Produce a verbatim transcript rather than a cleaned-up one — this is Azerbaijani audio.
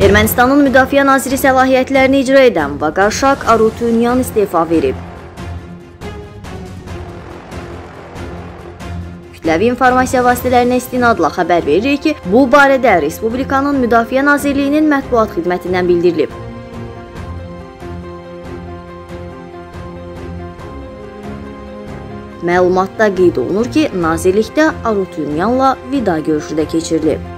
Ermənistanın müdafiə naziri səlahiyyətlərini icra edən Vaqarşak Arutyunyan istefa verib. Kütləvi informasiya vasitələrinə istinadla xəbər verir ki, bu barədə Respublikanın Müdafiə Nazirliyinin mətbuat xidmətindən bildirilib. Məlumatda qeyd olunur ki, nazirlikdə Arutyunyanla vida görüşü də keçirilib.